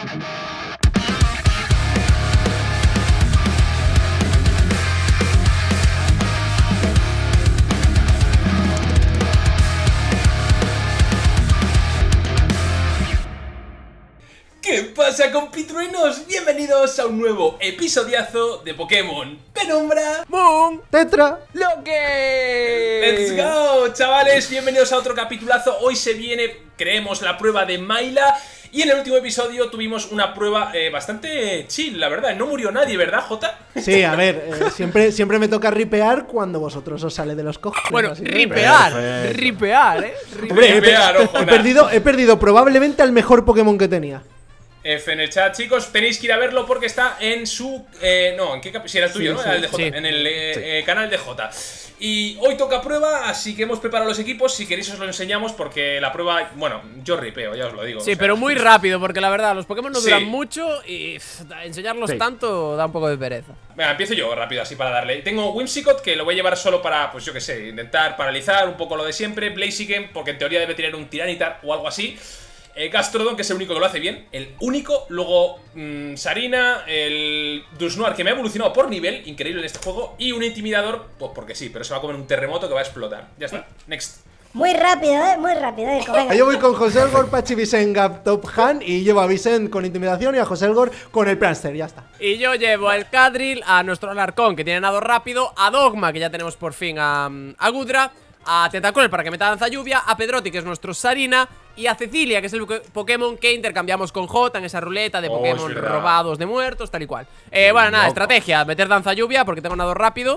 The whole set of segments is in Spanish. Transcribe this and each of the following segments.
¿Qué pasa, compitruenos? Bienvenidos a un nuevo episodiazo de Pokémon Penumbra Moon Tetra Loque. ¡Let's go, chavales! Bienvenidos a otro capitulazo. Hoy se viene, creemos, la prueba de Mayla. Y en el último episodio tuvimos una prueba bastante chill, la verdad. No murió nadie, ¿verdad, Jota? Sí, a ver, siempre me toca ripear cuando vosotros os sale de los cojones. Bueno, así que- ripear, Hombre, Ripear, ojo, he perdido probablemente al mejor Pokémon que tenía. F en el chat, chicos, tenéis que ir a verlo porque está en su... no, ¿en qué capítulo? Si era el tuyo, Sí, ¿no? sí, Era el de J, sí. en el canal de J. Y hoy toca prueba, así que hemos preparado los equipos. Si queréis os lo enseñamos porque la prueba... Bueno, yo ripeo, ya os lo digo. Sí, o sea, pero muy rápido, porque la verdad, los Pokémon no Sí. duran mucho y enseñarlos tanto da un poco de pereza. Venga, empiezo yo rápido así para darle. Tengo Whimsicott, que lo voy a llevar solo para, pues yo que sé, intentar paralizar un poco lo de siempre. Blaziken, porque en teoría debe tener un Tiranitar o algo así. Gastrodon, que es el único que lo hace bien. El único. Luego Sarina, el Dunsnoir, que me ha evolucionado por nivel, increíble en este juego. Y un Intimidador, pues porque sí, pero se va a comer un terremoto que va a explotar. Ya está, next. Muy rápido, muy rápido, venga. Yo voy con José Elgor, Pachi Vicent, Gap Top Han. Y llevo a Vicent con Intimidación y a José Elgor con el Prankster, ya está. Y yo llevo al Cadril, a nuestro Alarcón, que tiene nado rápido, a Dogma, que ya tenemos por fin a Gudra, a Tentacruel para que meta danza lluvia, a Pedrotti, que es nuestro Sarina, y a Cecilia, que es el Pokémon que intercambiamos con Jota en esa ruleta de Pokémon es verdad. robados de muertos, tal y cual. Bueno, nada, estrategia, meter danza lluvia porque tengo nado rápido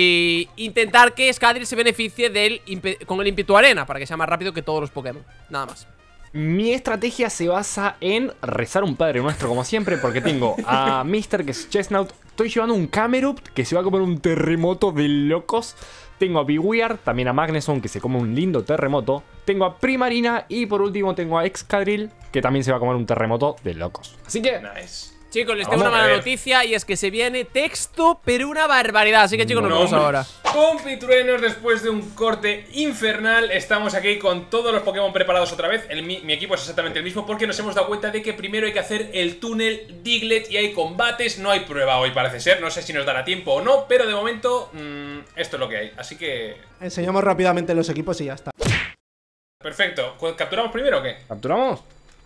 y intentar que Scadril se beneficie con el ímpetu arena para que sea más rápido que todos los Pokémon. Nada más. Mi estrategia se basa en rezar un Padre Nuestro como siempre, porque tengo a Mister, que es Chestnut. Estoy llevando un Camerupt, que se va a comer un terremoto de locos. Tengo a Bewear, también a Magneson, que se come un lindo terremoto. Tengo a Primarina y por último tengo a Excadrill, que también se va a comer un terremoto de locos. Así que... Nice. Chicos, les tengo Vamos una a mala ver. noticia y es que se viene texto, pero una barbaridad. Así que chicos, nos vemos hombre. ahora. Compitruenos, después de un corte infernal, estamos aquí con todos los Pokémon preparados otra vez. Mi equipo es exactamente el mismo porque nos hemos dado cuenta de que primero hay que hacer el túnel Diglett y hay combates. No hay prueba hoy, parece ser. No sé si nos dará tiempo o no, pero de momento esto es lo que hay. Así que... Enseñamos rápidamente los equipos y ya está. Perfecto. ¿Capturamos primero o qué? ¿Capturamos?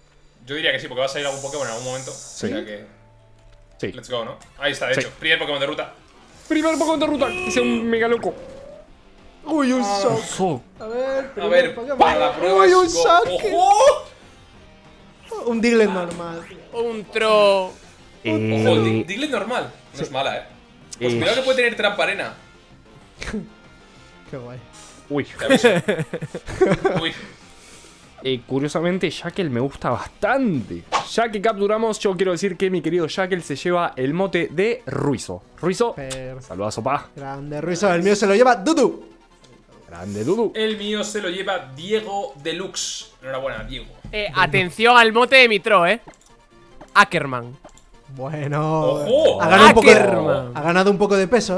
Yo diría que sí, porque va a salir algún Pokémon en algún momento. Sí. O sea que... Sí. Let's go, ¿no? Ahí está, de Sí. hecho. Primer Pokémon de ruta. Primer Pokémon de ruta, que sea un mega loco. Uy, un shock. Ojo. A ver, A primer ver, Pokémon. para la prueba Uy, es un go- saque. ¡Ojo! Un Diglett normal. Un tro... Ojo, Diglett normal. No es mala, Pues cuidado que puede tener trampa arena. Qué guay. Uy. Te aviso. Uy. Curiosamente, Shackle me gusta bastante. Ya que capturamos, yo quiero decir que mi querido Shackle se lleva el mote de Ruizo. Ruizo, saludazo, pa. Grande Ruizo, el mío se lo lleva Dudu. Grande Dudu. El mío se lo lleva Diego Deluxe. Enhorabuena, Diego. atención al mote de mi tro, Ackerman. Bueno, ¡Ojo! ha Ackerman. ganado un poco de peso,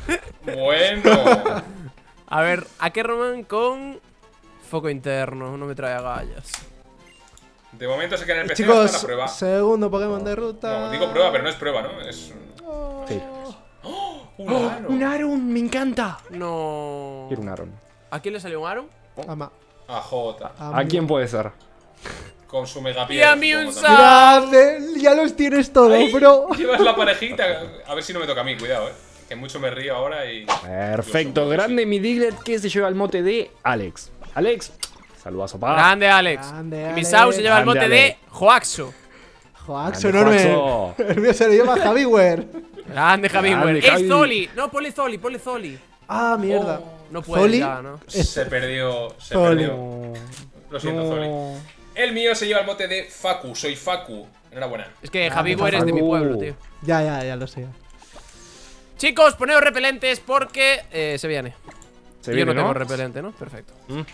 Bueno. A ver, Ackerman con foco interno, no me trae agallas. De momento se queda en el PC hasta la Chicos, prueba. segundo Pokémon de ruta. No, digo prueba, pero no es prueba, ¿no? Es Sí. un Aro. Un Aron, me encanta. No. Quiero un Aron. ¿A quién le salió un Aaron? Ama. A J. ¿A quién puede ser? Con su mega Y a mí un supongo, sa- Grande, ya los tienes todos, también. bro. Ahí llevas la parejita. A ver si no me toca a mí, cuidado, Que mucho me río ahora y... Perfecto, Yo supongo, grande mi Diglett que se lleva el mote de Alex. Alex, saludazo, pa. Grande Alex. Grande, Y Alex. Misao se lleva el Grande, mote de Alex. Joaxo. Joaxo Grande, enorme. Joaxo. El mío se lo lleva Javiwer. Grande Javi. Grande, Es Javi. Zoli. No, ponle Zoli, ponle Zoli. Ah, mierda. No puede Zoli. ya, ¿no? Se perdió. Se Zoli. perdió. Lo siento, Zoli. El mío se lleva el mote de Facu. Soy Facu. Enhorabuena. Es que Javi es de mi pueblo, tío. Ya lo sé. Chicos, poneos repelentes porque se viene. Se Yo viene, no tengo ¿no? repelente, ¿no? Perfecto.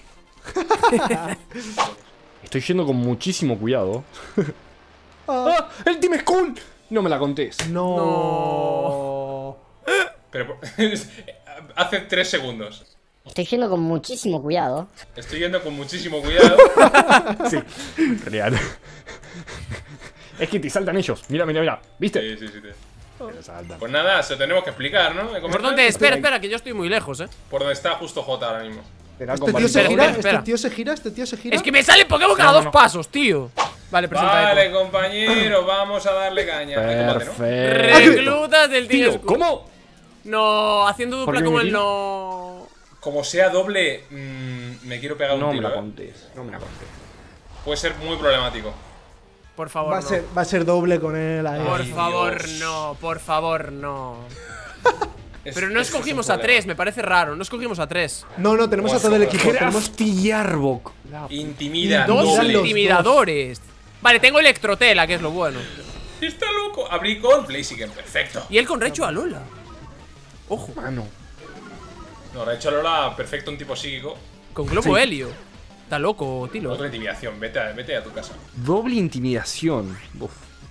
Estoy yendo con muchísimo cuidado. ¡Ah! ¡El Team Skull! No me la contés. No. Pero hace 3 segundos. Estoy yendo con muchísimo cuidado. Estoy yendo con muchísimo cuidado. Sí, real. Es que te saltan ellos. Mira, mira, mira. ¿Viste? Sí. Te saltan. Pues nada, se lo tenemos que explicar, ¿no? ¿Por dónde? Espera, que yo estoy muy lejos, Por donde está justo J ahora mismo. Será Este con tío se varita. gira, espera. este tío se gira. Es que me sale Pokémon cada dos pasos, tío. Vale, presenta Vale, Echo. compañero, vamos a darle caña. Hay combate, ¿no? Perfecto. Reclutas del Team Tío, Skull. ¿cómo? No, haciendo ¿Por dupla qué como me el tira? no. Como sea doble, me quiero pegar No un me tiro. la contés. No me la contés. Puede ser muy problemático. Por favor, no. Va a ser doble con él ahí. Por Ay, favor, Dios. no. Por favor, no. Pero no Es que escogimos es un a 3, me parece raro. No escogimos a 3. No, tenemos a todo el equipo. Tenemos Crafty y Arbok. problema. Intimida, Dos Mira doble. los intimidadores. Vale, tengo Electrotela, que es lo bueno. Está loco. Abrí con Blaziken, perfecto. Y él con Raichu Alola. Ojo. Mano. No, le ha hecho a Lola perfecto, un tipo psíquico. Con Globo Helio. Está loco, Tilo. Otra intimidación, vete a tu casa. Doble intimidación. Uf.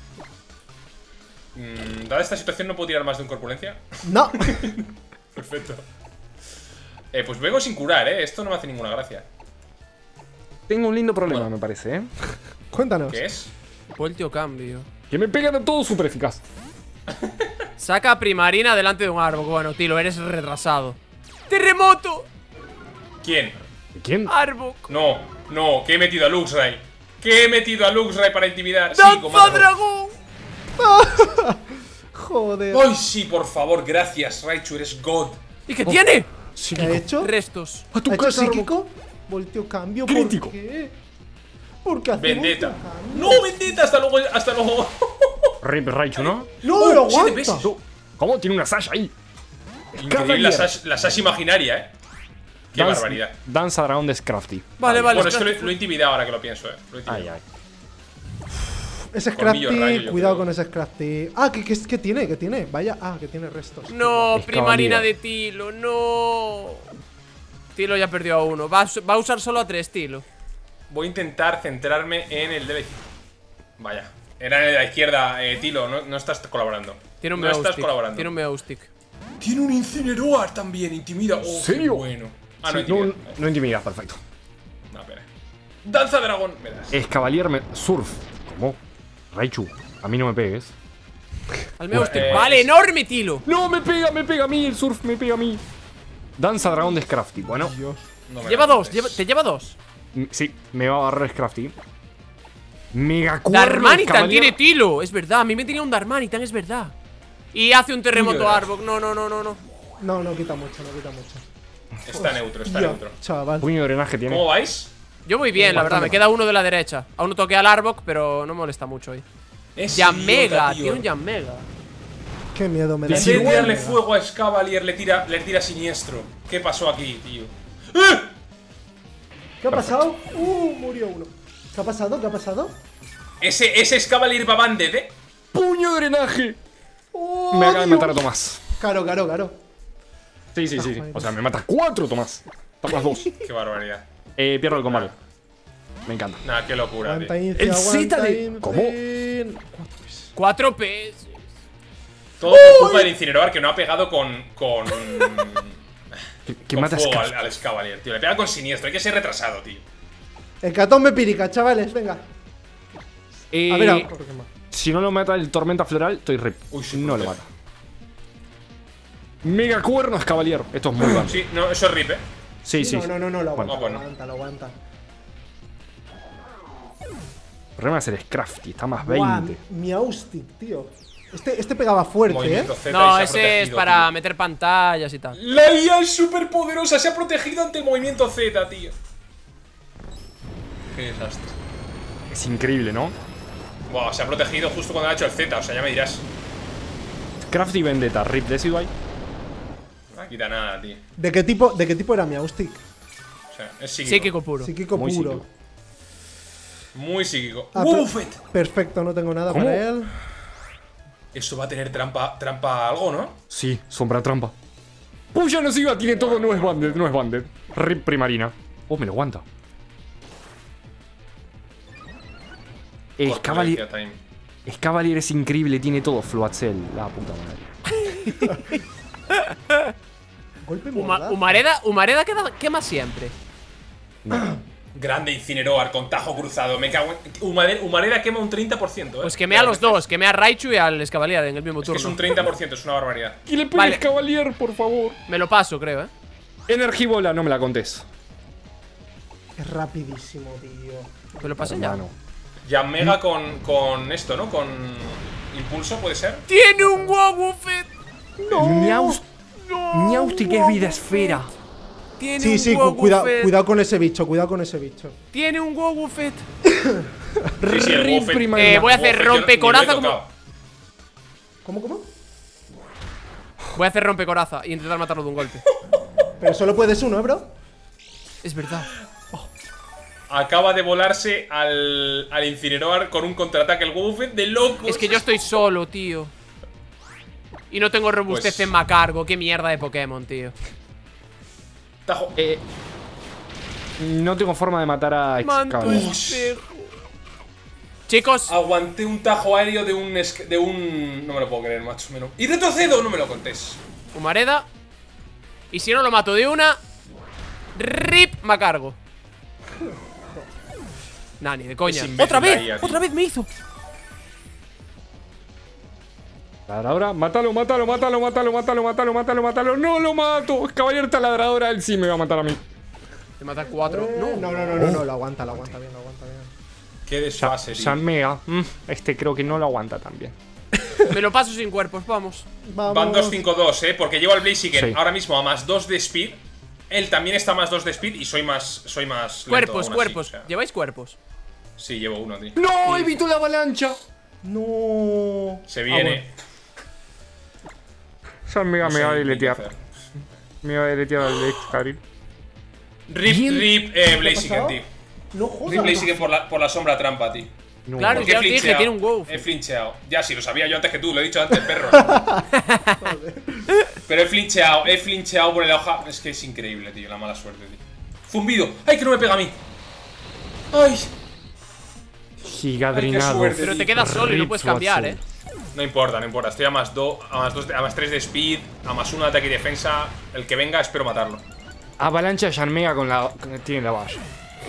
Dada esta situación, no puedo tirar más de un corpulencia. No. Perfecto. Pues vengo sin curar, esto no me hace ninguna gracia. Tengo un lindo problema, Bueno. me parece, ¿eh? Cuéntanos. ¿Qué es? Voltio cambio. Que me pegan a todo súper eficaz. Saca Primarina delante de un árbol. Bueno, Tilo, eres retrasado. ¡Terremoto! ¿Quién? ¿Quién? Arbok. No, que he metido a Luxray. Que he metido a Luxray para intimidar. Sí, ¡Danza comando. dragón! Joder. ¡Ay, sí, por favor! Gracias, Raichu, eres God. ¿Y qué tiene? ¿Qué ha hecho? Restos. A tu ¿Ha hecho casa, Arbok. psíquico? Volteo cambio. Crítico. ¿Por qué? ¿Por qué hace Vendetta. volteo cambio? ¡No, Vendetta! Hasta luego, hasta luego. Rip Raichu, ¿no? No, lo 7 aguanta. pesos. ¿Cómo? Tiene una Sash ahí. Increíble la Sash imaginaria, Qué barbaridad. Danza dragón de Scrafty. Vale. Bueno, es que lo he intimidado ahora que lo pienso, Lo he Ay, intimidado. ay. Ese Colmillo Scrafty, rayo, yo cuidado creo. con ese Scrafty. Ah, ¿qué tiene? ¿Qué tiene? Vaya, que tiene restos. No, Es Primarina caballero. de Tilo, no. Tilo ya perdió a 1. Va a usar solo a 3, Tilo. Voy a intentar centrarme en el de la izquierda. Vaya. Era en el de la izquierda, Tilo, no estás colaborando. Tiene un No estás Meowstic. colaborando. Tiene un Meowstic. Tiene un Incineroar también, intimida. Oh, ¿Serio? qué bueno. Ah, no, Sí, intimida. no intimidas, perfecto. No, espera. Danza dragón, me das. Es Cavalier Surf. ¿Cómo? Raichu, a mí no me pegues. Al Meowstic. Pues- Vale, enorme, Tilo. No, me pega a mí, el Surf me pega a mí. Danza dragón de Scrafty. Bueno, No me Lleva das. 2, te lleva 2. sí, me va a agarrar Scrafty. Megacuerno Darmanitan Cavalier. tiene Tilo. Es verdad, a mí me tenía un Darmanitan, es verdad. Y hace un terremoto Uy, Arbok. No. No quita mucho, no quita mucho. Está neutro, está Ya, neutro. chaval. Puño de drenaje tiene. ¿Cómo vais? Yo voy bien, la verdad. Me queda uno de la derecha. Aún no toqué al Arbok, pero no molesta mucho hoy. Es Yamega, idiota, tío. tiene un Yamega. Qué miedo me da. En vez de tirarle fuego a Escavalier, le tira siniestro. ¿Qué pasó aquí, tío? ¿Qué ha pasado? Murió uno. ¿Qué ha pasado? ¿Qué ha pasado? Ese Escavalier va banded, ¡Puño de drenaje! ¡Oh, Me acaba de Dios! matar a Tomás. Claro. Sí. joder. O sea, me mata 4 Tomás. Tomás 2. Qué barbaridad. Pierdo el combate. Me encanta. Nah, qué locura, Aguanta, tío. Inci, El aguanta, Z de- Inci. ¿Cómo? 4 PS. Todo por culpa del Incineroar que no ha pegado con Que con mata a fuego Scrafty. al Escavalier, tío. Le pega con siniestro. Hay que ser retrasado, tío. Hecatombe pírica, chavales, venga. A ver, ¿por qué más? Si no lo mata el tormenta floral, estoy rip. Uy, sí, no por lo qué. mata. Megacuerno es Cavalier. Esto es muy grande. Sí, no, eso es rip, Sí. No, lo aguanta, Bueno. lo aguanta. El problema es el Scrafty. Está más 20. Buah, Meowstic, tío. Este pegaba fuerte, Movimiento Z y No, se ha ese es protegido, para tío. meter pantallas y tal. La IA es súper poderosa. Se ha protegido ante el movimiento Z, tío. Qué desastre. Es increíble, ¿no? Wow, se ha protegido justo cuando ha hecho el Z. O sea, ya me dirás. Scrafty Vendetta. Rip Decidueye. No quita nada, tío. ¿De qué tipo era Meowstic? O sea, es psíquico. Psíquico puro. Psíquico Muy puro. psíquico. Muy psíquico. Ah, Woofet. Perfecto, no tengo nada ¿Cómo? para él. Eso va a tener trampa algo, ¿no? Sí, sombra trampa. Puya no siga, tiene todo, no es banded, no es banded. Rip Primarina. Oh, me lo aguanta. Corpulencia time. Escavalier es increíble, tiene todo. Floatzel, la puta madre. Golpe mordaz. Humareda quema siempre. No. Grande Incineroar con tajo cruzado. Me cago en... Humareda quema un 30%, Pues quemé a los dos, quemé a Raichu y al Escavalier en el mismo Es que turno. es un 30%, es una barbaridad. Y le pegué Vale. al Cavalier, por favor. Me lo paso, creo, Energibola, no me la contés. Es rapidísimo, tío. Me lo pasé ya. Hermano. Ya Mega con esto, ¿no? Con impulso, ¿puede ser? ¡Tiene un Wobbuffet! Niausti, que es vida esfera. Tiene Sí, un sí, Wobbuffet. cuidado con ese bicho, cuidado con ese bicho. Tiene un Wobbuffet. Sí, sí, el Rip Woffet. primaria. Voy a hacer Woffet, yo rompecoraza ni lo he como... tocado. ¿Cómo? Voy a hacer rompecoraza y intentar matarlo de un golpe. Pero solo puedes uno, bro. Es verdad. Acaba de volarse al Incineroar con un contraataque el Woffet de locos. Es que yo estoy solo, tío. Y no tengo robustez Pues- en Macargo. Qué mierda de Pokémon, tío. Tajo. No tengo forma de matar a Manto Excalibur. espejo. Chicos, Aguanté un tajo aéreo de un... No me lo puedo creer, macho. Y retrocedo, no me lo contés. Humareda. Y si no lo mato de una, RIP Macargo. Nah, ni de coña. Es imbécil ¡Otra la vez! IA, tío. ¡Otra vez me hizo! Ladradora, mátalo. No lo mato. Caballero taladradora, él sí me va a matar a mí. Te mata 4. No, lo aguanta bien, lo aguanta bien. Qué desfase, tío. Shanmega. Este creo que no lo aguanta tan bien. Me lo paso sin cuerpos, vamos. Vamos. Van 2-5-2, porque llevo al Blaziken Sí. ahora mismo a más 2 de speed. Él también está a más 2 de speed y soy más lento Cuerpos, aún así, cuerpos. o sea. ¿Lleváis cuerpos? Sí, llevo uno, tío. ¡No! ¡Evitó la avalancha! No. Se viene. Shanmega No me sé va a qué deletear. hacer. Me va a deletear al Excalibur. Rip, Blaziken, pasado? tío. No jodas. Rip Blaziken por la sombra trampa, tío. No, Claro, Porque ya he os dije, flincheado. tiene un WoW. He flincheado. Ya, sí, lo sabía yo antes que tú, lo he dicho antes, perro. Pero he flincheado por el hoja. Es que es increíble, tío, la mala suerte, tío. Zumbido. ¡Ay, que no me pega a mí! ¡Ay! Gigadrinado. Ay, qué suerte. Pero te quedas solo y no puedes cambiar, No importa, no importa. Estoy a más 2, a más 3 de speed, a más 1 de ataque y defensa. El que venga, espero matarlo. Avalancha de Shanmega tiene la valla.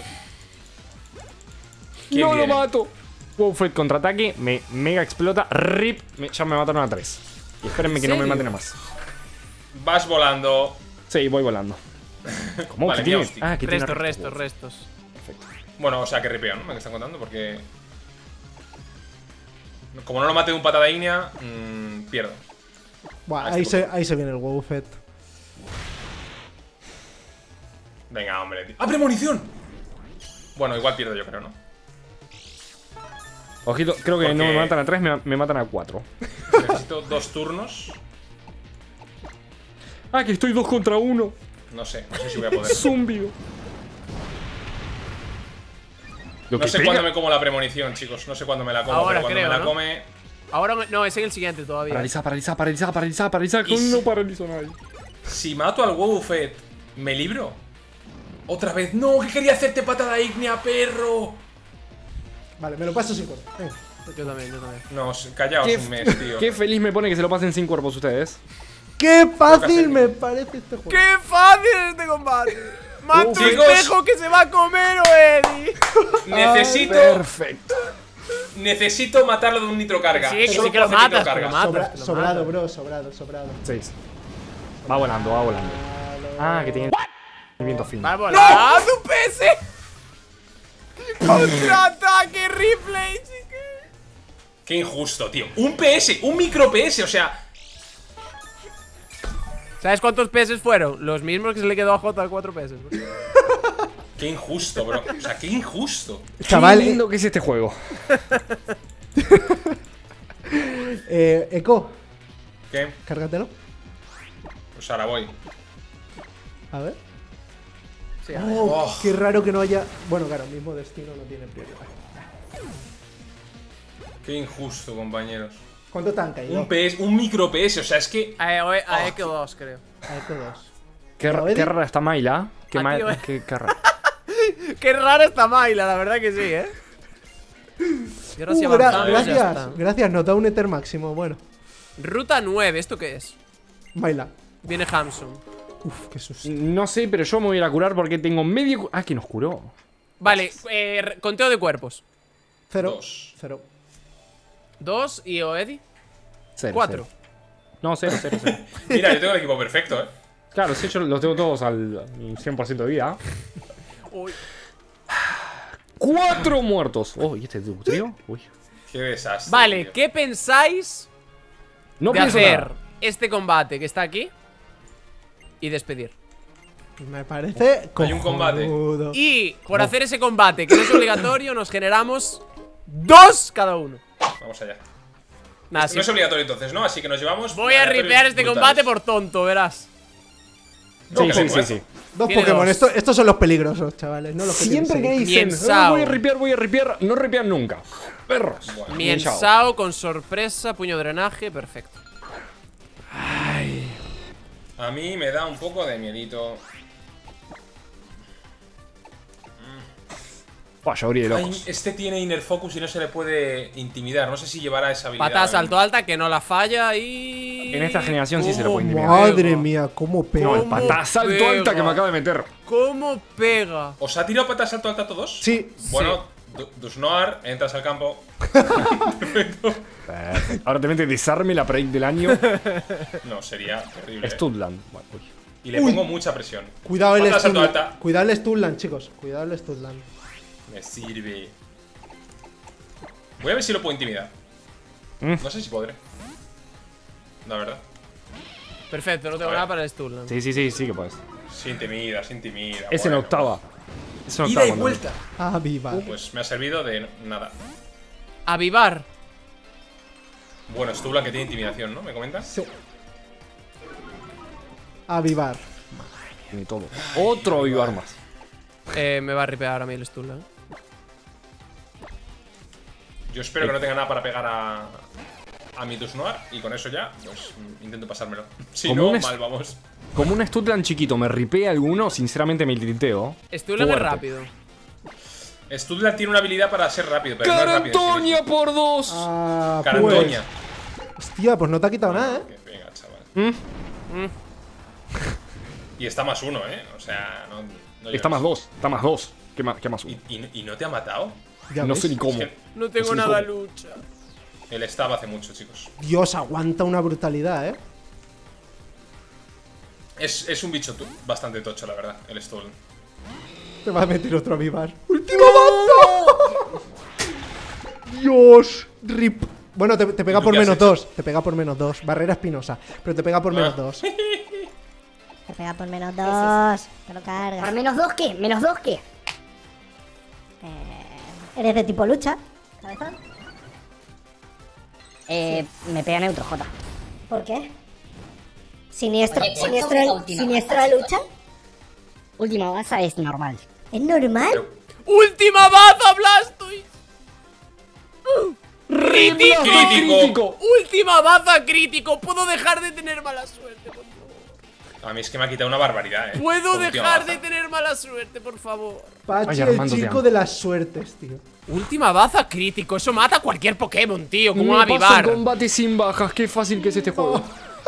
¿Quién No viene? lo mato. Woffet contraataque, me mega explota. RIP. Ya me mataron a 3. Y espérenme que no me serio? maten a más. Vas volando. Sí, voy volando. ¿Cómo? Vale, ¿Qué tiene? Miausti. Ah, que tiene Restos. Perfecto. Bueno, o sea, que ripeo, ¿no? Me están contando, porque... Como no lo mate de un patada ígnea, pierdo. Buah, Ah, ahí este se viene el Woffet. Venga, hombre, tío. ¡Ah, premonición! Bueno, igual pierdo yo, creo, ¿no? Ojito, creo que Porque- no me matan a 3, me matan a 4. Necesito 2 turnos. Ah, que estoy 2 contra 1. No sé si voy a poder. Zumbido. No sé cuándo me como la premonición, chicos. No sé cuándo me la como, Ahora pero cuando creo, me la ¿no? come... Ahora no, es en el siguiente todavía. Paraliza. Y si- No paralizo a nadie. Si mato al Wobbufet, ¿me libro? ¡Otra vez! ¡No! ¡Que quería hacerte patada ígnea, perro! Vale, me lo paso sin cuerpo. Yo también. No, callaos un mes, tío. Qué feliz me pone que se lo pasen sin cuerpos ustedes. ¡Qué fácil hacer. me parece este juego! ¡Qué fácil este combate! ¡Mato Chicos. espejo que se va a comer, Eddie! Necesito matarlo de un nitrocarga. Sí, que Solo sí que lo puedo hacer matas, nitrocarga. pero matas. lo Sobrado, matas. bro, sobrado. 6. Va volando. Ah, que tiene el viento fin. ¡Va volando! ¡Ah, tu PC! ¡Contraataque, replay! Qué injusto, tío. Un PS, un micro PS, o sea... ¿Sabes cuántos PS fueron? Los mismos que se le quedó a J 4 PS. Qué injusto, bro. O sea, qué injusto. Chaval, Qué lindo que es este juego. Eco, ¿Qué? cárgatelo. Pues ahora voy. A ver. Sí, Oh, qué raro que no haya. Bueno, claro, el mismo destino no tiene prioridad. Qué injusto, compañeros. ¿Cuánto te han caído? Un micro PS, o sea, es que... a Echo 2, creo. A Eco 2. Qué rara está Mayla. Qué Ah, tío, qué rara. Qué rara está Mayla, la verdad que sí, Y ahora sí avanzamos, ya está. Gracias, nota un Ether máximo. Bueno, Ruta 9, ¿esto qué es? Maila. Viene Hamsun. Uf, qué susto. No sé, pero yo me voy a ir a curar porque tengo medio. Ah, que nos curó. Vale, conteo de cuerpos. 0. Dos. 0. 2 y Oedi. 0. 4. No, 0, 0, 0. Mira, yo tengo el equipo perfecto, Claro, sí, yo los tengo todos al 100% de vida. Uy. 4 muertos. Oh, ¿y este trío? Uy. Qué desastre. Vale, tío. ¿qué pensáis No de pienso hacer nada. este combate que está aquí y despedir? Me parece Hay un combate. cojonudo. Y por hacer ese combate, que no es obligatorio, nos generamos 2 cada uno. Vamos allá. Nada, No es obligatorio entonces, ¿no? Así que nos llevamos. voy a aleatorios ripear este brutales. combate por tonto, verás. Sí, que sí, me sí, cuesta. sí. 2 Tiene Pokémon. 2. Estos son los peligrosos, chavales. No los que Siempre que tienen dicen, Miensao. voy a ripear, no ripean nunca. Perros. Bueno. Miensao. Miensao con sorpresa, puño drenaje, perfecto. A mí me da un poco de miedito. Buah, yo abrí de Ay, locos. este tiene Inner Focus y no se le puede intimidar. No sé si llevará esa habilidad. Patada salto alta, que no la falla y... En esta generación sí se lo puede seis. intimidar. Madre mía, cómo pega. No, el ¿Cómo patada salto pega? alta que me acaba de meter. ¿Cómo pega? ¿Os ha tirado patada salto alta a todos? Sí. Bueno, Dusnoar, entras al campo. Perfecto. Ahora te mete desarme la break del año. No, sería terrible. Studland. Bueno, uy. Y le pongo mucha presión. Cuidado el Patada salto Stunland. alta. Cuidado el Stunland, chicos. Cuidado el Stunland. Me sirve. Voy a ver si lo puedo intimidar. No sé si podré. La verdad. Perfecto, no tengo A ver. nada para el Sturland. Sí que puedes. Se intimida. Es en bueno. octava. Es en Ida octava. y cuando- vuelta. Ah, viva. Pues me ha servido de nada. Avivar. Bueno, Stublan que tiene intimidación, ¿no? ¿Me comentas? Sí. Avivar. Ni todo. Otro avivar más. Me va a ripear a mí el Sturland. Yo espero que no tenga nada para pegar a mi Dusnoar. Y con eso ya, pues intento pasármelo. Si Como no, un mal vamos. Como un Studland chiquito me ripea alguno, sinceramente me tilteo. Sturland es Fuerte. rápido. Studlan tiene una habilidad para ser rápido, pero no es rápido. ¡Carantoña por 2! Ah, Carantoña. pues. Hostia, pues no te ha quitado nada, ¿eh? Que venga, chaval. Y está más 1, ¿eh? O sea, no Está más 2. Está más 2. ¿Qué más 1? ¿Y no te ha matado? Ya No ves. sé ni cómo. Es que No tengo Sí, nada ¿cómo? lucha. el stab hace mucho, chicos. Dios, aguanta una brutalidad, ¿eh? Es un bicho bastante tocho, la verdad, el Stolen. Te va a meter otro Avivar. ¡Última banda! Dios, rip. Bueno, te pega ¿Y tú por qué has menos hecho? 2. Te pega por menos 2. Barrera espinosa. Pero te pega por menos 2. Te pega por menos 2. Te lo cargas. ¿Por menos 2 qué? ¿Menos 2 qué? ¿Eres de tipo lucha? ¿Cabezón? Me pega neutro, J. ¿Por qué? ¿Siniestro? ¿Siniestro de lucha? Última baza es normal. ¿Es normal? Pero- ¡Última baza, Blastoise! ¡Crítico! ¡Crítico! ¡Última baza crítico! ¿Puedo dejar de tener mala suerte, por favor? A mí es que me ha quitado una barbaridad, ¿eh? ¿Puedo Con última dejar baza. de tener mala suerte, por favor? Pachi, Ay, el Armando, te chico amo. de las suertes, tío. Última baza crítico, eso mata a cualquier Pokémon, tío, como un Me paso el avivar. combate sin bajas, qué fácil que es este juego.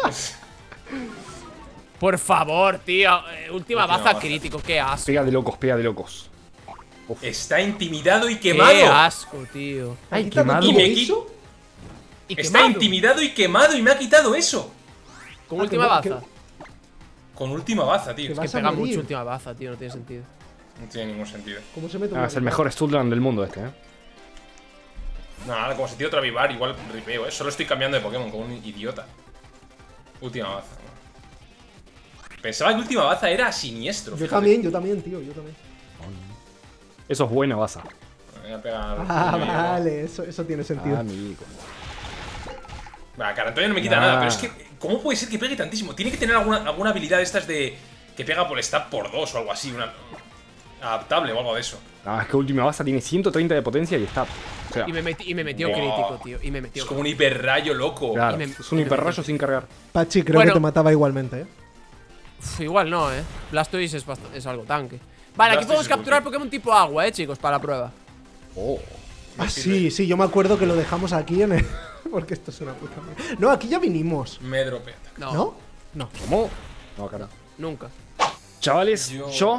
Por favor, tío. Última baza baza. crítico, qué asco. Pega de locos, pega de locos. Está intimidado y Qué quemado. asco, tío. Ay, Quítame quemado. todo Y me eso. Y Está quemado. intimidado y quemado y me ha quitado eso. Con última que- baza. Con última baza, tío. Que Que vas a pega morir. mucho última baza, tío, no tiene sentido. No tiene ningún sentido. ¿Cómo se mete Ah, una es el Avivar? mejor Studland del mundo este, No, nada, como si tiro otra Vivar, igual ripeo, ¿eh? Solo estoy cambiando de Pokémon como un idiota. Última baza. Pensaba que última baza era siniestro. Yo fíjate. también, tío, yo también. Eso es buena baza. Me voy a pegar. Ah, un vale, eso tiene sentido. Ah, amigo. Va, Carantoña no me quita Ah. nada, pero es que, ¿cómo puede ser que pegue tantísimo? Tiene que tener alguna habilidad de estas de. Que pega por stab por 2 o algo así, una. Adaptable o algo de eso. Ah, es que última baza tiene 130 de potencia y está. O sea, Y me metió Buah. crítico, tío. Y me metió. Es como un hiperrayo loco. claro, y me- es un y me hiperrayo metí. sin cargar. Pachi, creo Bueno. que te mataba igualmente, ¿eh? Uf, igual no, Blastoise es algo tanque. Vale, aquí Blastoise podemos es capturar ulti. Pokémon tipo agua, chicos, para la prueba. Oh. Ah, sí, yo me acuerdo que lo dejamos aquí en el... Porque esto es una puta mierda. No, aquí ya vinimos. Me dropea. No, ¿No? No. ¿Cómo? No, cara. nunca. Chavales, Yo- yo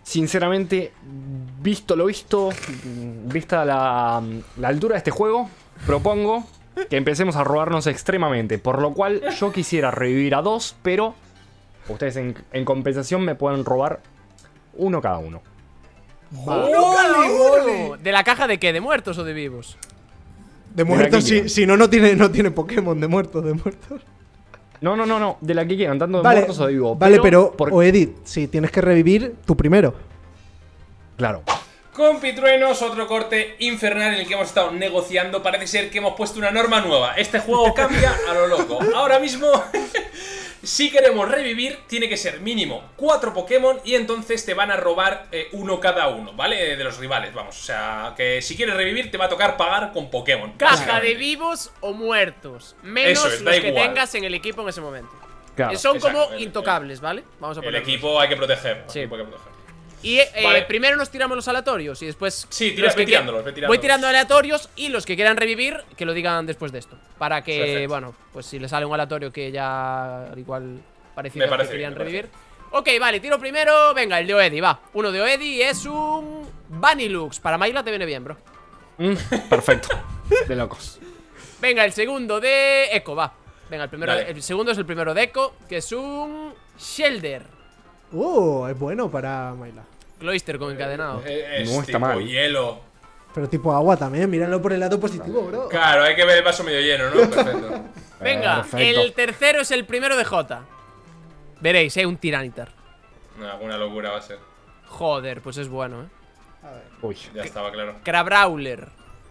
Sinceramente, visto lo visto, vista la altura de este juego, propongo que empecemos a robarnos extremadamente. Por lo cual yo quisiera revivir a 2, pero ustedes en compensación me pueden robar uno cada uno. ¡Uno cada uno! ¿De la caja de qué? ¿De muertos o de vivos? De muertos, quieran. si no tiene Pokémon de muertos, de muertos. No, de la que quieran, tanto de Vale, muertos o de vivos. vale, pero por- o Edith, si tienes que revivir, tú primero. Claro. Compitruenos, otro corte infernal en el que hemos estado negociando. Parece ser que hemos puesto una norma nueva. Este juego cambia a lo loco. Ahora mismo, si queremos revivir, tiene que ser mínimo 4 Pokémon y entonces te van a robar uno cada uno, ¿vale? De los rivales, vamos. O sea, que si quieres revivir te va a tocar pagar con Pokémon. Caja básicamente. de vivos o muertos. Menos Eso es, da los que igual. tengas en el equipo en ese momento. Claro. Son exacto, como intocables, ¿vale? Vamos a El ponerlos. equipo hay que proteger. Sí. El equipo hay que proteger. Y Vale. primero nos tiramos los aleatorios y después. Sí, tira, los que ve tirándolos, ve Voy tirándolos. tirando aleatorios y los que quieran revivir, que lo digan después de esto. Para que, Perfecto. bueno, pues si les sale un aleatorio que ya al igual parecido Me parece que querían bien, me revivir. Ok, vale, tiro primero. Venga, el de Oedi, va. Uno de Oedi es un Vanilux. Para Mayla te viene bien, bro. Perfecto. De locos. Venga, el segundo de Echo, va. Venga, Dale. el segundo es el primero de Echo, que es un Shelder. Es bueno para Mayla. Cloyster con encadenado. Es No está tipo mal. hielo. Pero tipo agua también, míralo por el lado positivo, bro. Claro, hay que ver el vaso medio lleno, ¿no? Perfecto. Venga, Perfecto. el tercero es el primero de J. Veréis, un Tiranitar. No, alguna locura va a ser. Joder, pues es bueno, Uy. Ya estaba claro. Crabrawler.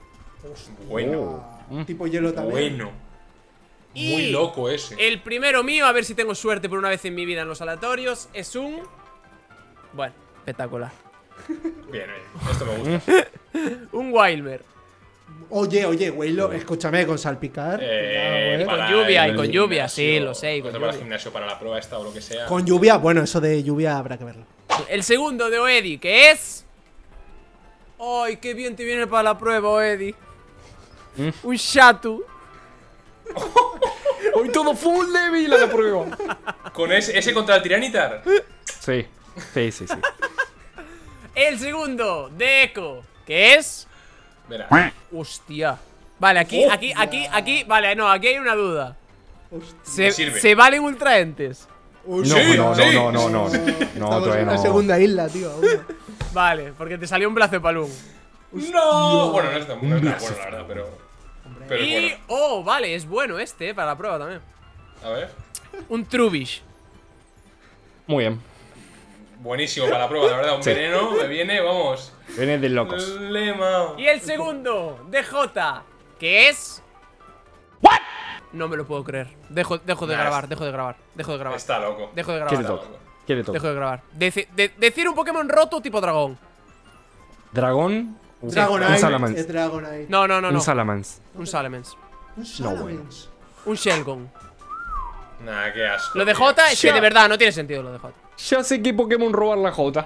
Bueno. Tipo hielo también. Bueno. Muy Y loco ese. el primero mío, a ver si tengo suerte por una vez en mi vida en los aleatorios, es un... Bueno, espectacular. Bien, bien. Esto me gusta. Un Wilmer. Oye, güey, escúchame, con salpicar. cuidado, Para Con lluvia el y con lluvia, gimnasio, sí, lo sé, y con para el lluvia. gimnasio, para la prueba esta o lo que sea. Con lluvia, bueno, eso de lluvia habrá que verlo. El segundo de Oedi, que es... ¡Ay, qué bien te viene para la prueba, Oedi! Un Shatu. Hoy todo full débil a la prueba. Con ese contra el Tiranitar. Sí. Sí. El segundo de Echo, que es... Verá. Hostia. Vale, aquí, vale, no, aquí hay una duda. Me sirve. ¿Se valen ultraentes? Uy, Sí, No, sí. no, Estamos todavía en la no. segunda isla, tío. aún. Vale, porque te salió un Blacepalum. No. Bueno, no es tan bueno, la verdad, pero es Y... bueno. Oh, vale, es bueno este, para la prueba también. A ver. Un Trubbish. Muy bien. Buenísimo para la prueba, la verdad. Un Sí. veneno me viene, vamos. Viene de locos. Lema. Y el segundo de J, que es... No me lo puedo creer. Dejo de Nah, grabar, dejo de grabar. Está loco. Dejo de ¿Qué le grabar. toca? ¿Qué le Dejo toca? de grabar. Decir un Pokémon roto tipo dragón. Dragón. Dragonite. Un Salamence. Es Dragonite. No. Un Salamence. Un Salamence. Un Salamence. Un Shelgon. Nah, qué asco. Lo de tío. J es que de verdad no tiene sentido lo de J. Ya sé qué Pokémon robar la J.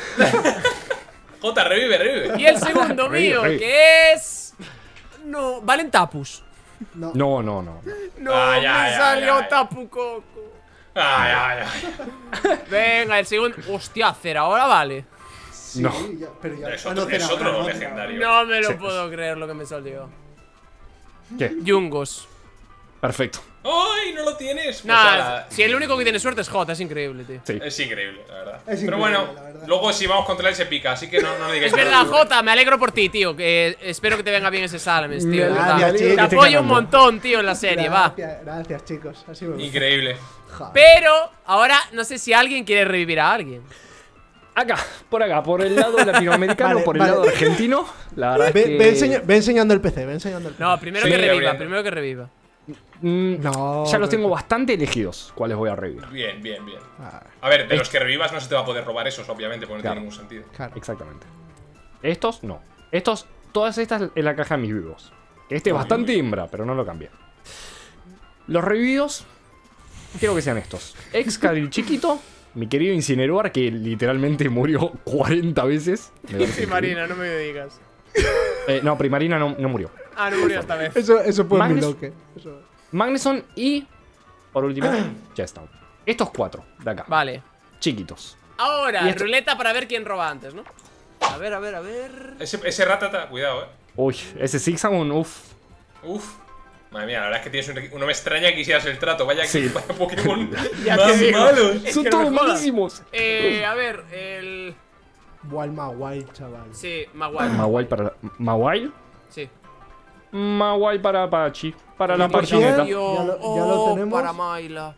Jota, revive. Y el segundo mío, Reí. que es... No, Valentapus. No. No. No, Ah, ya, me ya, salió ya. Tapu Koko. Ay. Venga, el segundo... Hostia, hacer ahora vale. Sí, No. pero ya. Es ah, otro, no, es Zeraora, otro no, legendario. No me lo Sí. puedo creer lo que me salió. ¿Qué? Yungos. Perfecto. ¡Ay, no lo tienes! Pues Nah, ala. si el único que tiene suerte es J, es increíble, tío. Sí. Es increíble, la verdad. Es Pero increíble, bueno, la verdad. luego si vamos contra él se pica, así que no digáis Es nada. verdad, J, me alegro por ti, tío. Que espero que te venga bien ese Salamence, tío. de Gracias, verdad. chicos. Te apoyo un montón, tío, en la serie, va. Gracias, chicos. Así me gusta. Increíble. Joder. Pero ahora no sé si alguien quiere revivir a alguien. Acá, por el lado latinoamericano, Vale, por el vale. lado argentino. La verdad es que... Ve enseñando el PC, ve enseñando el PC. No, primero Sí, que reviva, abriendo. primero que reviva. No, Ya los pero- tengo bastante elegidos. ¿Cuáles voy a revivir? Bien. Ah, A ver, de los que revivas no se te va a poder robar esos, obviamente, porque no Claro. tiene ningún sentido. claro. Exactamente. Estos, no. Estos, todas estas en la caja de mis vivos. Este es bastante hembra, pero no lo cambié. Los revividos, quiero que sean estos. Excalibur chiquito, mi querido Incineroar, que literalmente murió 40 veces. Me parece Sí, Marina, no me digas. increíble. No, Primarina no murió. Ah, no murió esta vez. Eso fue muy Magnus- loque. Eso. Magneson y, por último, Chestnut. Estos cuatro de acá. Vale. Chiquitos. Ahora, Y esto- ruleta para ver quién roba antes, ¿no? A ver, a ver, a ver. Ese ratata, cuidado, Uy, ese zigzag, uff. Uf. Madre mía, la verdad es que tienes no me extraña que hicieras el trato. Vaya, Sí. vaya Pokémon Ya más te digo. malos. Es Son que no todos me jodas. malísimos. A ver, el... Buah, el más guay, chaval. Sí, Maguire. Mawile para... ¿Mawile? Sí. Mawile para Apache. Para la por patineta. cierto, ya lo Oh, tenemos. para Maila.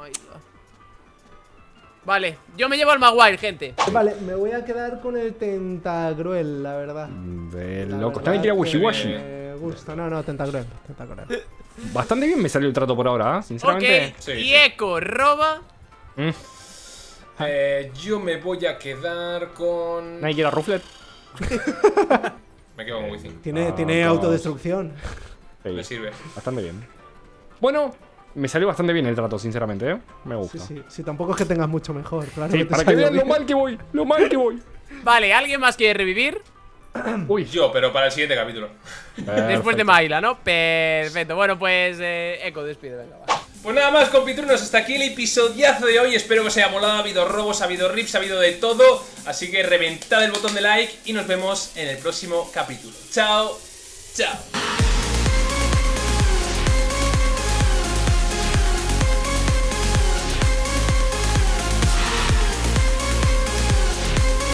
Vale, yo me llevo al Maguire, gente. Vale, me voy a quedar con el Tentagruel, la verdad. De La loco. verdad También quería que Wishiwashi. Me gusta, no, Tentagruel. Bastante bien me salió el trato por ahora, sinceramente. Ok, Sí, y sí. Echo roba. Mm. Yo me voy a quedar con... Nadie quiere a Rufflet. Me quedo con Wizzing. Tiene Dios. autodestrucción. Sí, Me sirve. bastante bien. Bueno, me salió bastante bien el trato, sinceramente, ¿eh? Me Sí, gusta. sí. Tampoco es que tengas mucho mejor, claro. Sí, te para que salió vean lo bien. mal que voy. Lo mal que voy. Vale, ¿alguien más quiere revivir? Uy. Yo, pero para el siguiente capítulo. Después de Maila, ¿no? Perfecto. Bueno, pues Echo despide, venga, va. Pues nada más, compitrunos, hasta aquí el episodiazo de hoy. Espero que os haya molado. Ha habido robos, ha habido rips, ha habido de todo. Así que reventad el botón de like y nos vemos en el próximo capítulo. Chao, chao.